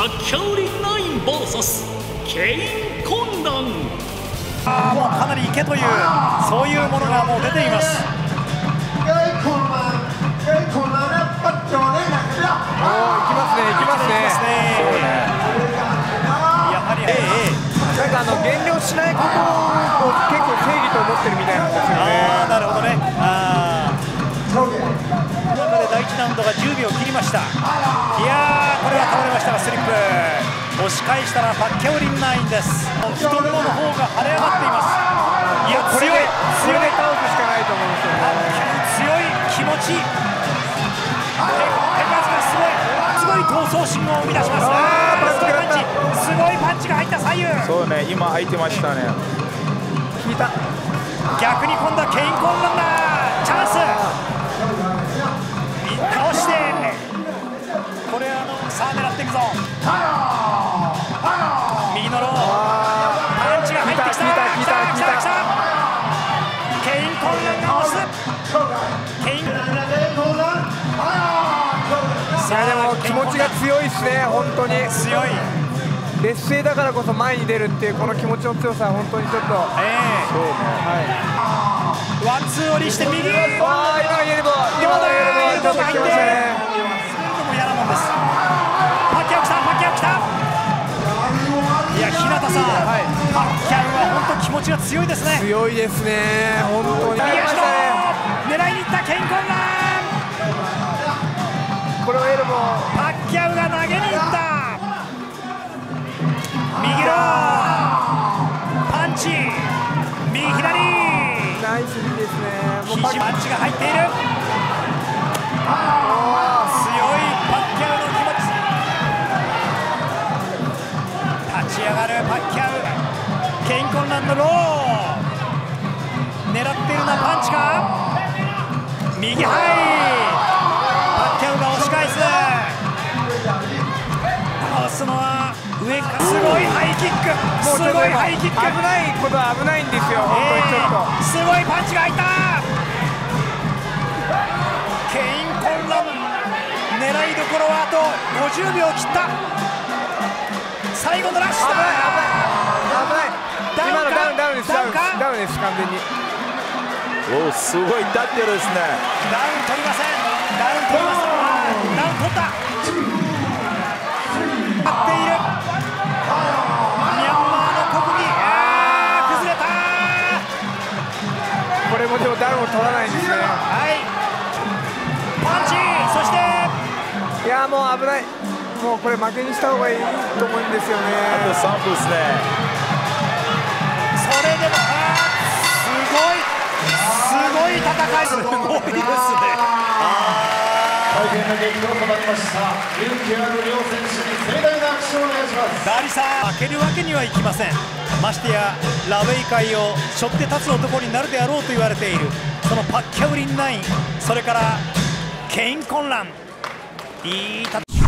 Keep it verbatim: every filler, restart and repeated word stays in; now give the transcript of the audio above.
パッキャオリナイン ブイエス ケイン・コンラン。 ああもうかなり池というそういうものがもう出ています。 おー、行きますね、行きますね。 そうね。やはり、ええ、 なんかあの減量しないことを結構正義と思ってるみたいなんですよね。 ああ、なるほどね。ああ。中でだいいちラウンドがじゅうびょう切りました。いやー、これは倒れましたがスリップ。押し返したらパッキャオリンナインです。太ももの方が腫れ上がっています。いや、強い、強い。 倒すしかないと思うんですよね。 強い気持ち。手数がすごい、すごい闘争心を生み出します。あー、すごいパンチ、すごいパンチが入った左右。 そうね、今入ってましたね。 効いた。 逆に今度はケイン・コンランだ。チャンス。倒して。これあのさあ狙っていくぞ。右のロー。パンチが入ってきた。 来た来た来た来た来た。 ケイン・コンランが押す。ケイン。 いやでも気持ちが強いですね、本当に強い。 劣勢だからこそ前に出るっていうこの気持ちの強さは本当にちょっと、 ええ、 そうね、はい、ワンツー折りして右。 ああ今のエルボー、今のエルボーちょっと来ましたね。 それでも嫌なもんです。パッキャオ来た、パッキャオ来た。いや日向さん、はい、パッキャオは本当気持ちが強いですね。 強いですね、本当に。 右足の狙いにいったケイン・コンラン。 これをエルボー。 パッキャオが投げにいった。右ローパンチ、右左。 ナイスですね。 肘パンチが入っている。強いパッキャオの気持ち。立ち上がるパッキャオ。ケイン・コンランのロー狙っているのはパンチか。右ハイ。パッキャオが押し返す。倒すのは上か。すごいハイキック、すごいハイキック。 危ないことは危ないんですよ、本当にちょっと、 えー、すごいパンチが入った。ケイン・コンラン狙いどころはあとごじゅうびょう切った。最後のラッシュだ。 危ない危ない。今のダウンダウンです、ダウンかダウンです、完全に。 おお、すごい立ってるですね。 ダウン取りません、ダウン取りません。ダウン取った。待っている。ミャンマーの国技、あー崩れた。 これもでもダウンを取らないんですね。 はい、パンチ。そしていやもう危ない。もうこれ負けにした方がいいと思うんですよね。 あとさんぷんですね。 それでもあすごいすごい戦い。すごいですね。 大変な激闘となりました。勇気ある両選手に盛大な拍手をお願いします。 ダリさん、負けるわけにはいきません。ましてやラウェイ界を背負って立つ男になるであろうと言われているそのパッキャオリンナイン、それからケイン・コンラン、いい戦い。